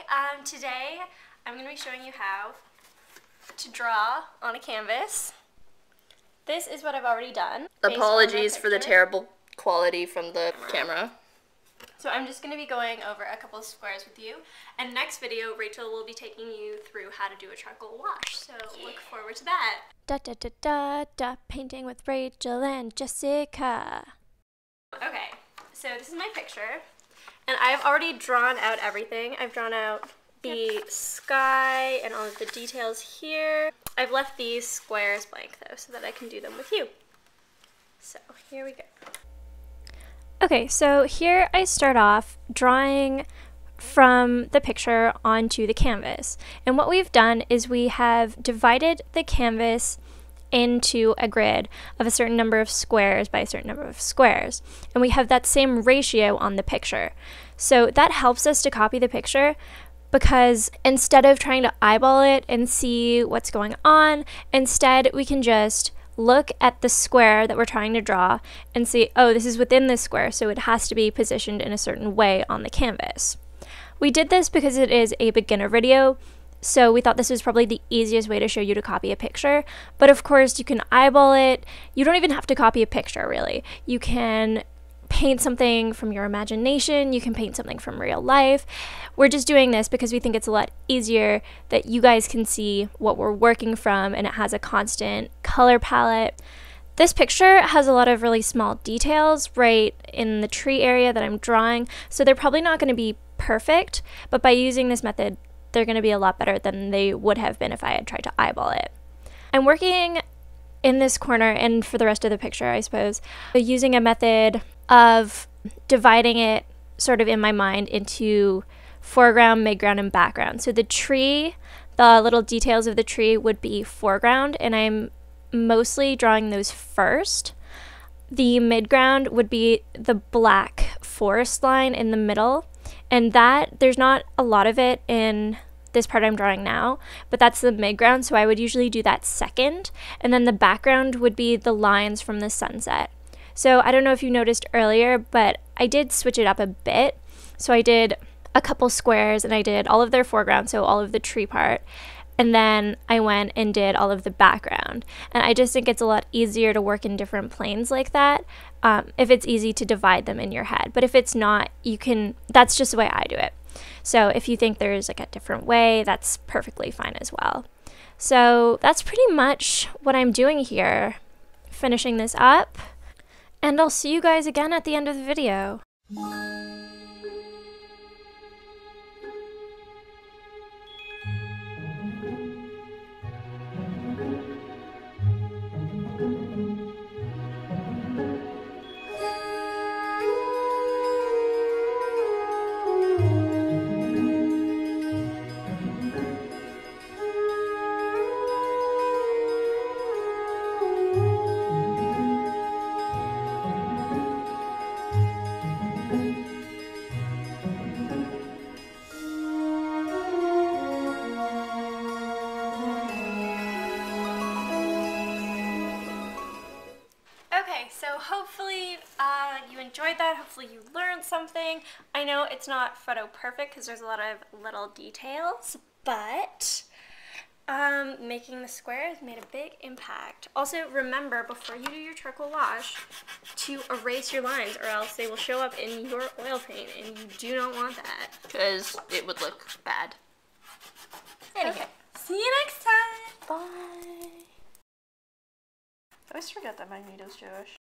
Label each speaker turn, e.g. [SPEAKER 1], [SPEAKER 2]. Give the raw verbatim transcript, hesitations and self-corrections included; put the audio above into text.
[SPEAKER 1] um, today I'm going to be showing you how to draw on a canvas. This is what I've already done.
[SPEAKER 2] Apologies for the terrible quality from the camera.
[SPEAKER 1] So I'm just going to be going over a couple of squares with you, and next video Rachel will be taking you through how to do a charcoal wash, so look forward to that.
[SPEAKER 3] Da da da da da, painting with Rachel and Jessica.
[SPEAKER 1] Okay, so this is my picture, and I've already drawn out everything. I've drawn out the yep. sky and all of the details here. I've left these squares blank though, so that I can do them with you. So here we go.
[SPEAKER 3] Okay, so here I start off drawing from the picture onto the canvas. And what we've done is we have divided the canvas into a grid of a certain number of squares by a certain number of squares. And we have that same ratio on the picture. So that helps us to copy the picture, because instead of trying to eyeball it and see what's going on, instead we can just look at the square that we're trying to draw and see, oh, this is within this square, so it has to be positioned in a certain way on the canvas. We did this because it is a beginner video, so we thought this was probably the easiest way to show you to copy a picture. But of course, you can eyeball it. You don't even have to copy a picture, really. You can paint something from your imagination, you can paint something from real life. We're just doing this because we think it's a lot easier that you guys can see what we're working from, and it has a constant color palette. This picture has a lot of really small details right in the tree area that I'm drawing, so they're probably not going to be perfect, but by using this method, they're going to be a lot better than they would have been if I had tried to eyeball it. I'm working in this corner, and for the rest of the picture, I suppose, using a method of dividing it sort of in my mind into foreground, midground, and background. So the tree, the little details of the tree would be foreground, and I'm mostly drawing those first. The midground would be the black forest line in the middle, and that, there's not a lot of it in this part I'm drawing now, but that's the midground, so I would usually do that second, and then the background would be the lines from the sunset. So I don't know if you noticed earlier, but I did switch it up a bit. So I did a couple squares, and I did all of their foreground, so all of the tree part, and then I went and did all of the background. And I just think it's a lot easier to work in different planes like that, um, if it's easy to divide them in your head. But if it's not, you can, that's just the way I do it. So if you think there's like a different way, that's perfectly fine as well. So that's pretty much what I'm doing here, finishing this up. And I'll see you guys again at the end of the video.
[SPEAKER 1] So hopefully uh, you enjoyed that, hopefully you learned something. I know it's not photo perfect because there's a lot of little details, but um, making the squares made a big impact. Also remember, before you do your charcoal wash, to erase your lines, or else they will show up in your oil paint, and you do not want that.
[SPEAKER 2] Because it would look bad.
[SPEAKER 1] Anyway, okay. See you next time!
[SPEAKER 2] Bye!
[SPEAKER 1] I always forget that Magneto's Jewish.